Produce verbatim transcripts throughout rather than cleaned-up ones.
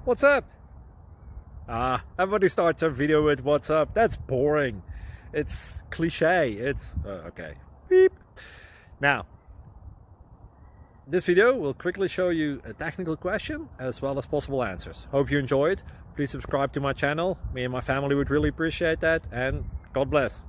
What's up? Ah, everybody starts a video with what's up. That's boring. It's cliche. It's uh, okay. Beep. Now, this video will quickly show you a technical question as well as possible answers. Hope you enjoyed. Please subscribe to my channel. Me and my family would really appreciate that, and God bless.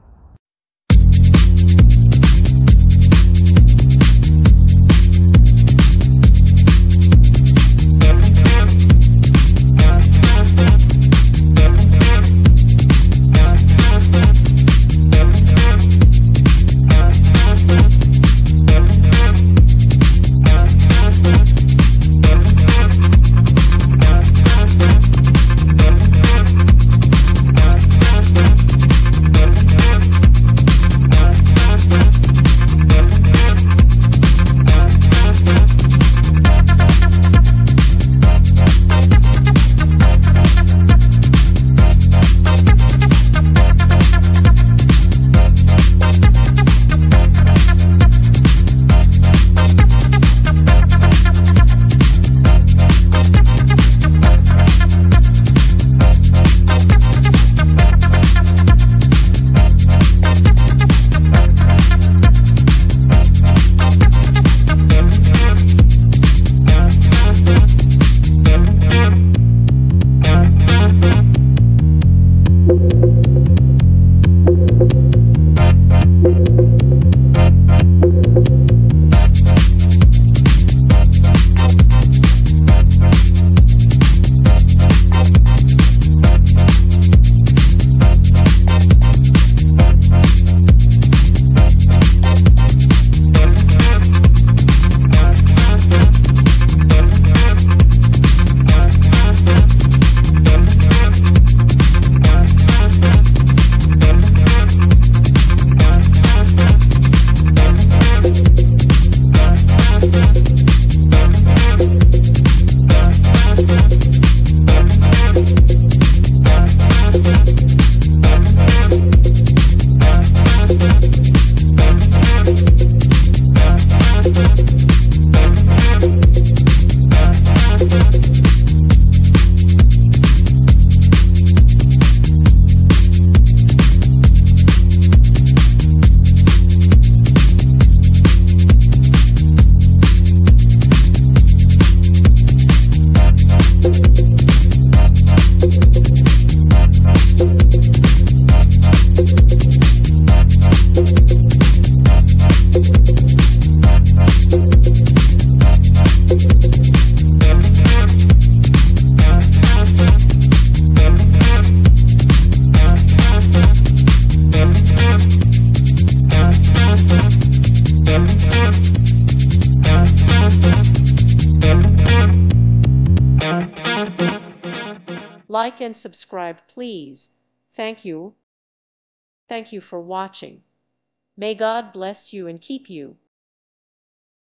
Like and subscribe, please. Thank you. Thank you for watching. May God bless you and keep you.